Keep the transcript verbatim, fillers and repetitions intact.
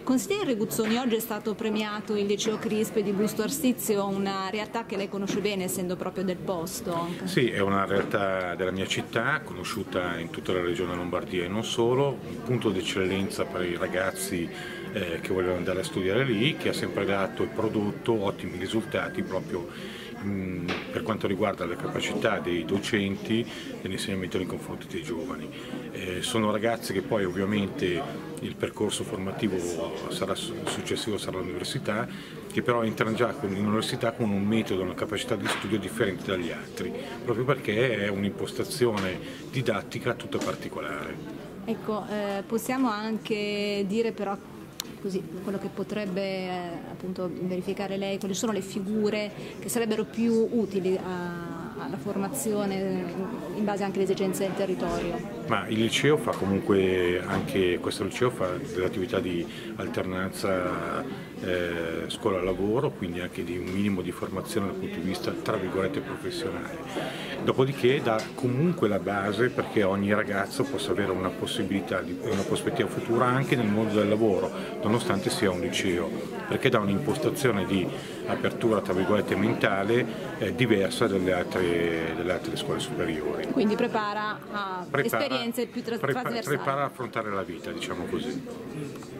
Consigliere Reguzzoni, oggi è stato premiato il liceo CRISP di Busto Arsizio, una realtà che lei conosce bene essendo proprio del posto. Sì, è una realtà della mia città, conosciuta in tutta la regione Lombardia e non solo, un punto d'eccellenza per i ragazzi eh, che vogliono andare a studiare lì, che ha sempre dato e prodotto ottimi risultati proprio mh, per quanto riguarda le capacità dei docenti nell'insegnamento nei confronti dei giovani. Eh, sono ragazzi che poi ovviamente il percorso formativo sarà successivo sarà l'università, che però entrano già in università con un metodo, una capacità di studio differente dagli altri, proprio perché è un'impostazione didattica tutta particolare. Ecco, eh, possiamo anche dire però così, quello che potrebbe eh, appunto verificare lei, quali sono le figure che sarebbero più utili a alla formazione in base anche alle esigenze del territorio. Ma il liceo fa comunque, anche questo liceo fa delle attività di alternanza eh, scuola-lavoro, quindi anche di un minimo di formazione dal punto di vista tra virgolette professionale. Dopodiché dà comunque la base perché ogni ragazzo possa avere una possibilità, di, una prospettiva futura anche nel mondo del lavoro, nonostante sia un liceo, perché dà un'impostazione di apertura tra virgolette mentale eh, diversa dalle altre, delle altre scuole superiori. Quindi prepara a prepara, esperienze più tra prepara, trasversali. Prepara a affrontare la vita, diciamo così.